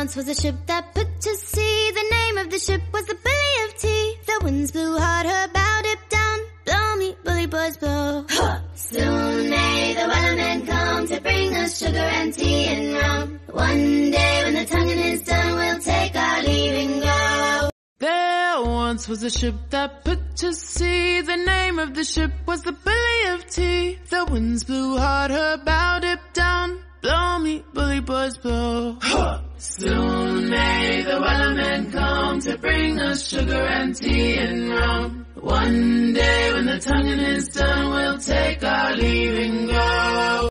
once was a ship that put to sea. The name of the ship was the Billy of Tea. The winds blew hard, her bow dipped down. Blow me, bully boys, blow. Soon may the wellerman come to bring us sugar and tea and rum. One day when the tonguing is done, we'll take our leave and go. There once was a ship that put to sea. The name of the ship was the Billy of Tea. The winds blew hard, her bow dipped down. Blow me, bully boys, blow. Soon may the wellerman come to bring us sugar and tea and rum. One day when the tonguing is done, we'll take our leave and go.